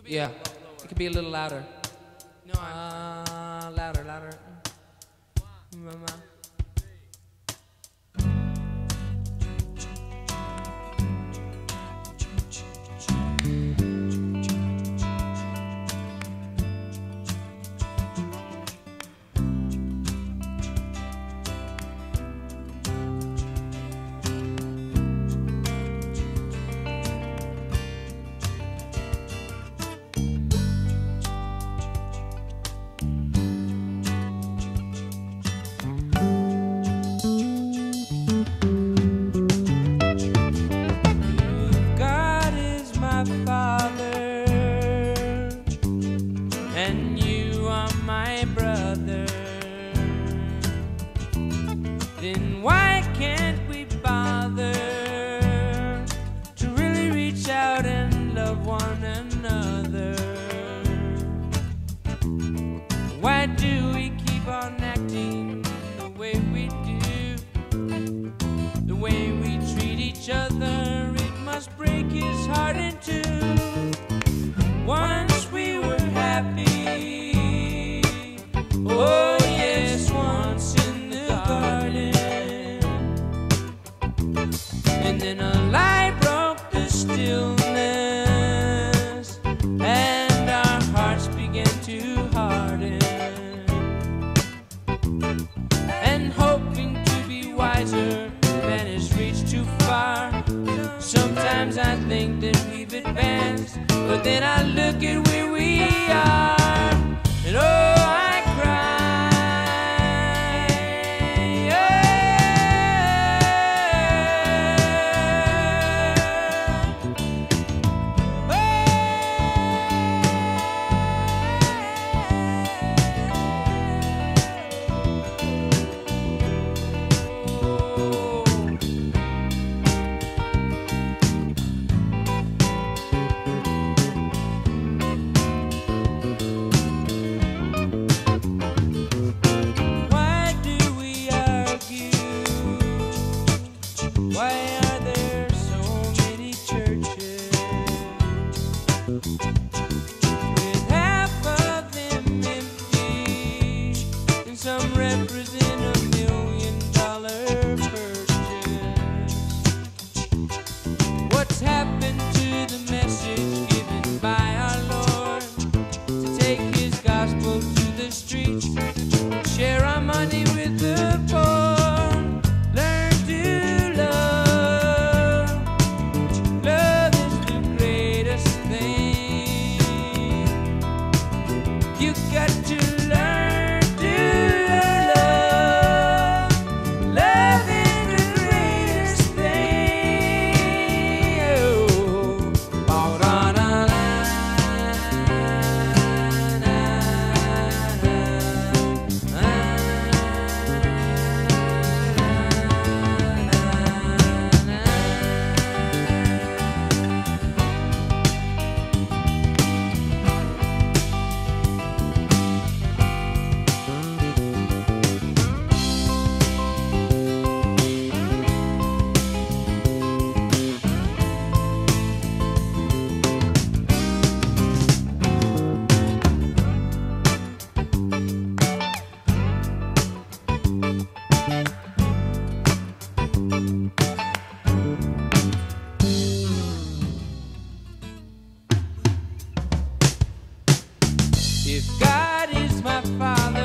Yeah, it could be a little louder. No, Louder, louder. Father, and you are my brother, then why can't we bother to really reach out and love one another? Why do we keep on acting the way we do? The way we treat each other, it must break his heart in two. Once we were happy, oh yes, once in the garden, and then a lie broke the stillness, and our hearts began to harden, and hoping to be wiser than has reached too far. Sometimes I think that we've advanced, but then I look at where we are, and oh, I cry. Why are there so many churches with half of them empty, and some represent $1 million purchase? What's happened to the message given by our Lord to take his gospel to the streets, share our money with the poor? You got to learn to love. Love is the greatest thing. Oh, da da da If God is my Father,